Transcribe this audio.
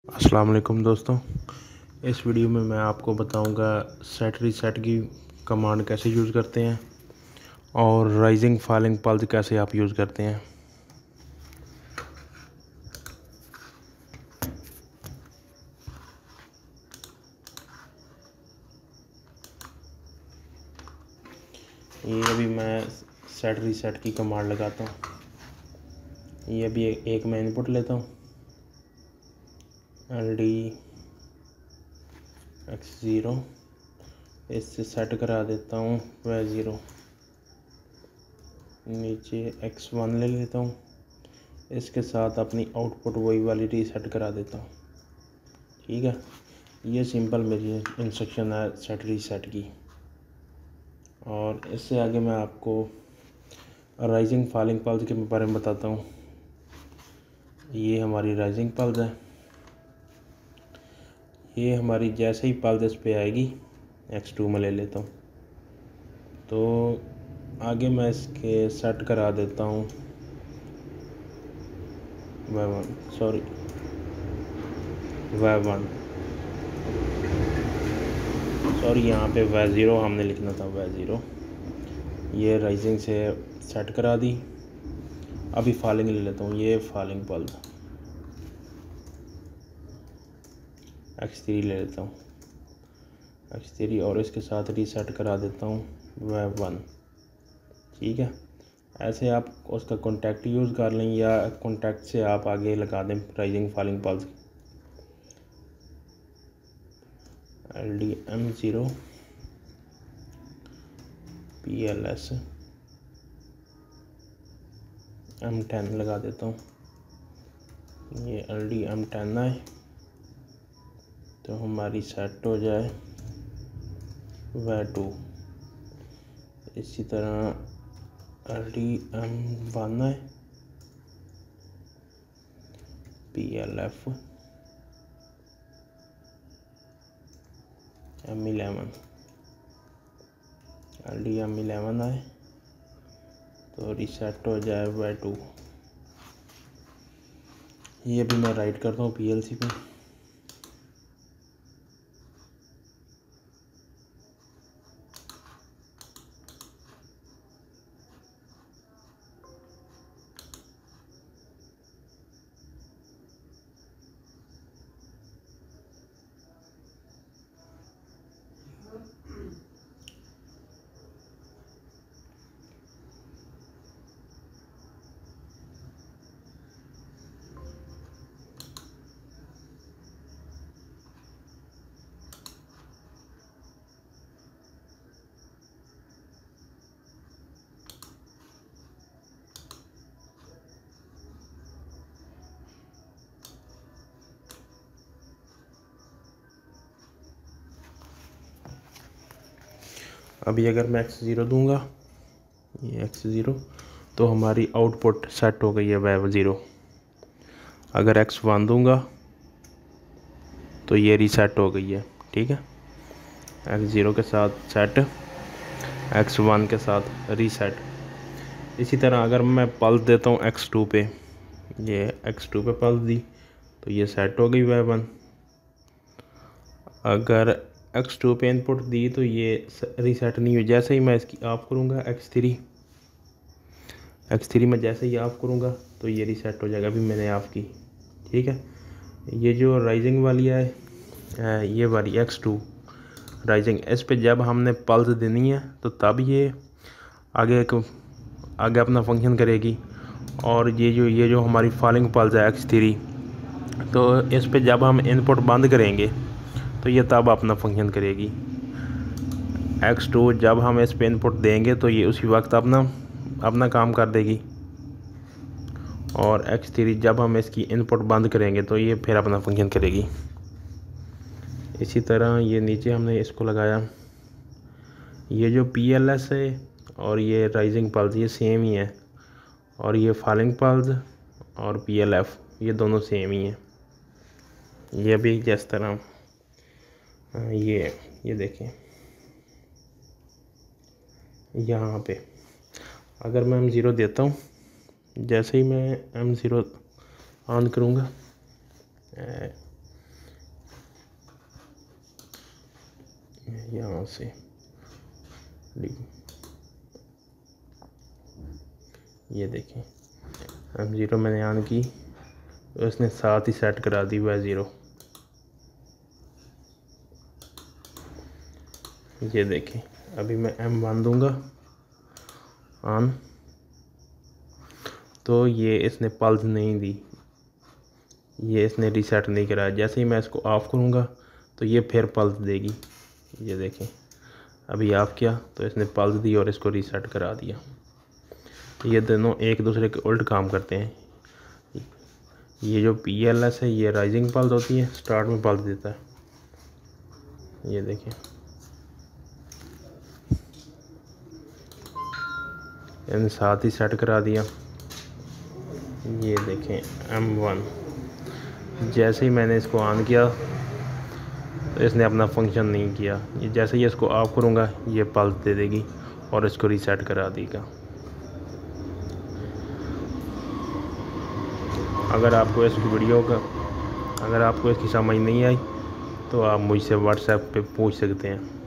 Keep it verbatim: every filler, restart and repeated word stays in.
अस्सलाम वालेकुम दोस्तों, इस वीडियो में मैं आपको बताऊंगा सेट रीसेट की कमांड कैसे यूज़ करते हैं और राइजिंग फॉलिंग पल्स कैसे आप यूज़ करते हैं। ये अभी मैं सेट रीसेट की कमांड लगाता हूँ। ये अभी एक मैं इनपुट लेता हूँ, एल डी एक्स ज़ीरो, इससे सेट करा देता हूँ वाई ज़ीरो। नीचे एक्स वन ले लेता हूँ, इसके साथ अपनी आउटपुट वही वाली रीसेट करा देता हूँ। ठीक है, ये सिंपल मेरी इंस्ट्रक्शन है सेट रीसेट की। और इससे आगे मैं आपको राइजिंग फॉलिंग पल्स के बारे में बताता हूँ। ये हमारी राइजिंग पल्स है। ये हमारी जैसे ही पल्स इस पे आएगी, एक्स टू में ले लेता हूँ, तो आगे मैं इसके सेट करा देता हूँ Y one, sorry Y one, sorry यहाँ पे वाई ज़ीरो हमने लिखना था, वाई ज़ीरो। ये राइजिंग से सेट करा दी। अभी फॉलिंग ले लेता हूँ, ये फॉलिंग पल्स एक्स थ्री ले लेता हूँ, एक्स थ्री, और इसके साथ रीसेट करा देता हूँ वाई वन। ठीक है, ऐसे आप उसका कॉन्टैक्ट यूज़ कर लें या कॉन्टैक्ट से आप आगे लगा दें rising falling pulse. L D M zero, P L S M ten लगा देता हूँ। ये एल डी एम टेन आए तो हमारी सेट हो जाए वाई टू। इसी तरह एल डी एम वन है, P L F M eleven, L D M eleven आए तो रीसेट हो जाए वाई टू। ये भी मैं राइट करता हूँ पी एल सी पे। अभी अगर मैं एक्स ज़ीरो दूंगा, ये एक्स ज़ीरो, तो हमारी आउटपुट सेट हो गई है वाई ज़ीरो। अगर एक्स वन दूंगा तो ये रीसेट हो गई है। ठीक है, एक्स ज़ीरो के साथ सेट, एक्स वन के साथ रीसेट। इसी तरह अगर मैं पल्स देता हूँ एक्स टू पे, ये एक्स टू पे पल्स दी तो ये सेट हो गई वाई वन। अगर एक्स टू पे इनपुट दी तो ये रीसेट नहीं हुई। जैसे ही मैं इसकी ऑफ करूँगा, एक्स थ्री एक्स थ्री में जैसे ही ऑफ करूँगा तो ये रीसेट हो जाएगा। अभी मैंने ऑफ की। ठीक है, ये जो राइजिंग वाली है, ये वाली एक्स टू राइजिंग, इस पे जब हमने पल्स देनी है तो तब ये आगे एक आगे अपना फंक्शन करेगी। और ये जो ये जो हमारी फॉलिंग पल्स है एक्स थ्री, तो इस पे जब हम इनपुट बंद करेंगे तो ये तब अपना फंक्शन करेगी। एक्स टू जब हम इस पे इनपुट देंगे तो ये उसी वक्त अपना अपना काम कर देगी। और एक्स थ्री जब हम इसकी इनपुट बंद करेंगे तो ये फिर अपना फंक्शन करेगी। इसी तरह ये नीचे हमने इसको लगाया। ये जो पी एल एस है और ये राइजिंग पल्स ये सेम ही है, और ये फॉलिंग पल्स और पी एल एफ ये दोनों सेम ही हैं। ये भी जिस तरह ये ये देखें, यहाँ पे अगर मैं एम ज़ीरो देता हूँ, जैसे ही मैं एम ज़ीरो ऑन करूँगा यहाँ से ये देखें एम ज़ीरो मैंने ऑन की तो इसने साथ ही सेट करा दी हुआ है ज़ीरो। ये देखें अभी मैं एम वन दूँगा ऑन तो ये इसने पल्स नहीं दी, ये इसने रीसेट नहीं कराया। जैसे ही मैं इसको ऑफ़ करूँगा तो ये फिर पल्स देगी। ये देखें अभी ऑफ़ किया तो इसने पल्स दी और इसको रीसेट करा दिया। ये दोनों एक दूसरे के उल्ट काम करते हैं। ये जो पी एल एस है ये राइजिंग पल्स होती है, स्टार्ट में पल्स देता है। ये देखें इन साथ ही सेट करा दिया। ये देखें एम वन जैसे ही मैंने इसको ऑन किया तो इसने अपना फंक्शन नहीं किया। ये जैसे ही इसको ऑफ करूँगा ये पल्स दे देगी और इसको रीसेट करा देगा। अगर आपको इस वीडियो का अगर आपको इसकी समझ नहीं आई तो आप मुझसे व्हाट्सएप पे पूछ सकते हैं।